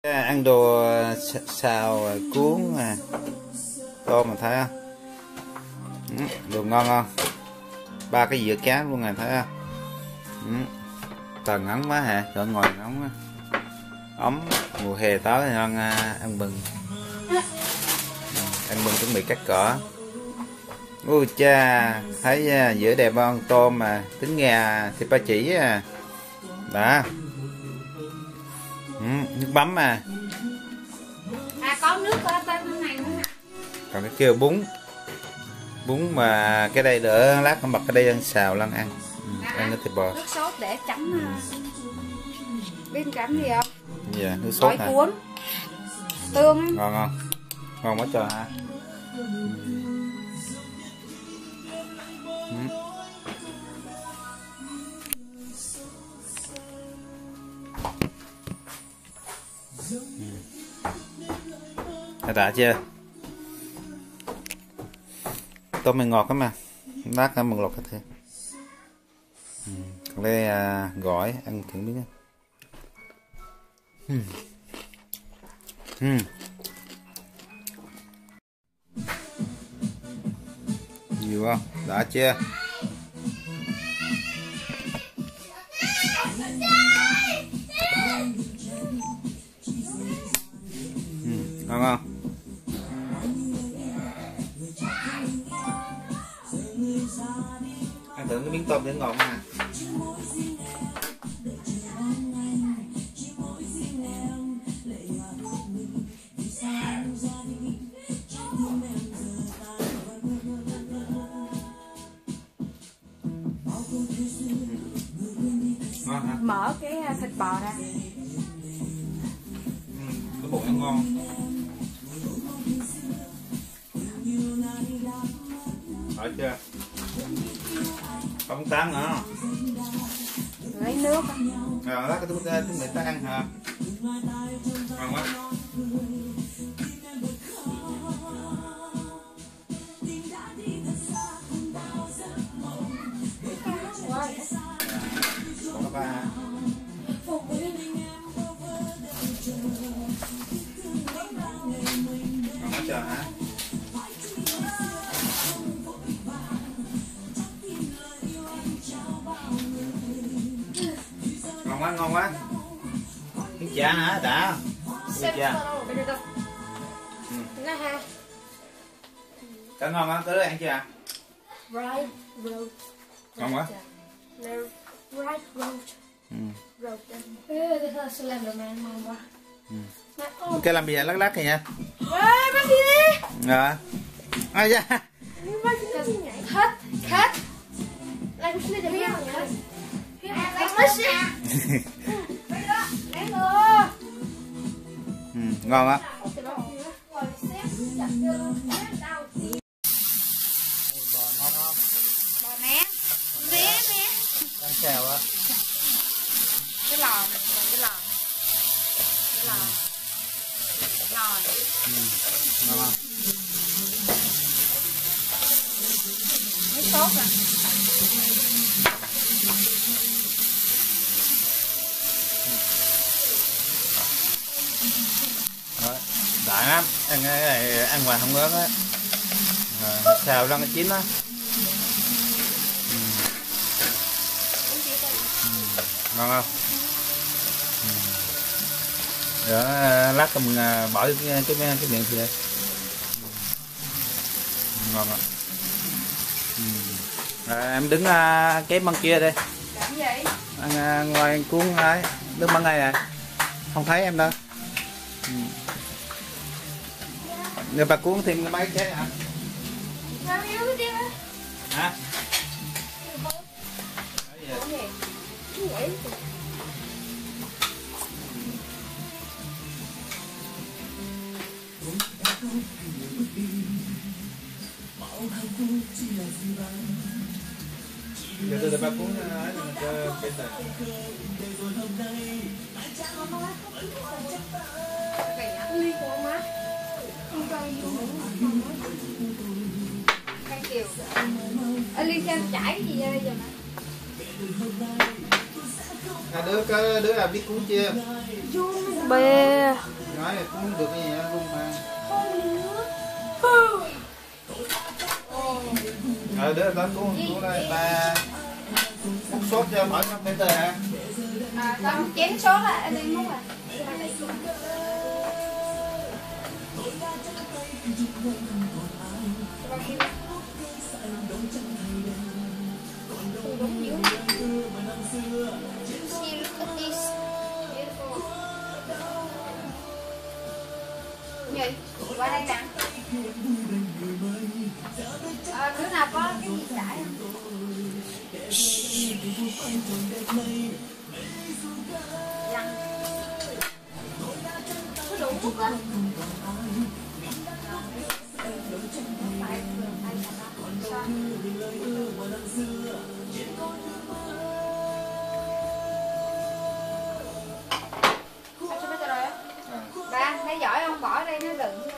Ăn đồ xào cuốn tôm mà thấy không? Đồ ngon không? 3 cái dĩa cá luôn này thấy không? Toàn ấm quá hả? Trời ngồi nóng ấm mùa hè tới thì ăn ăn mừng chuẩn bị cắt cỏ. Ui cha, thấy giữa đẹp không? Tôm mà tính gà thịt ba chỉ đó. Nước mắm có nước ở bên này nữa. Còn cái kêu bún mà cái đây đỡ lát con bật cái đây ăn xào lăn ăn. Ăn cái thịt bò. Nước sốt để chấm biết chấm gì không? Dạ, nước sốt hả? Cuốn tương. Ngon không? Ngon quá trời hả? Đã chưa? Tôm này ngọt lắm mà. Lát mừng lột cái thêm. Còn đây gỏi ăn thử miếng. Nhiều không? Đã chưa? Ngon không? Ăn thử cái miếng tôm để ngon ha. Ngon hả? Mở cái thịt bò ra. Cái bụng ăn ngon. Hỏi chưa? Không tán nữa. Lấy nước. Rồi lát chúng người ta ăn hả? Ngon quá. Còn ba. Ngon quá trời hả? Ngon quá. Cái chả hả? Đã. Cá ngon á, tới ăn chưa ạ? Right road. Ngon quá. Right road. Road. This is Slenderman ngon quá. Cái làm gì vậy? Lắc kìa nha. Bắt đi đi. Rồi. Ai da. Cut. Lại cái gì vậy? Ngon á. Bò mé. Mé. Đang xèo á. Cái lò này, cái lò. Lò này. Ngon không? Nước sốt à. Rồi, đại lắm. Ăn cái này ăn ngoài không ớt á. Xào lăn cái chín á. Ngon không? Rồi lát mình bỏ cái miệng thì đây. Ngon ạ. Em đứng cái măng kia đây. Làm gì? Ăn ngoài cuốn ấy, đứng măng này nè. Không thấy em đâu. Người bà cuốn thêm cái máy chết hả? Hả? Giờ tôi bà cuốn ấy là cho cái này. Ly của má. Ly cho chảy cái gì vậy giờ mà? Đứa nào biết cuốn chưa? Bè. Nói là cuốn được cái gì đó luôn mà. Đứa đó cuốn đây ta múc sốt cho mỗi cặp bên tờ hả? Con chén sốt là anh đi múc à. See, look at this. Beautiful. Nhìn, qua đây nè. Đứa nào có cái gì trải không? Lăn. Có đủ thuốc á. Ba, thấy giỏi không? Bỏ đây nó đựng.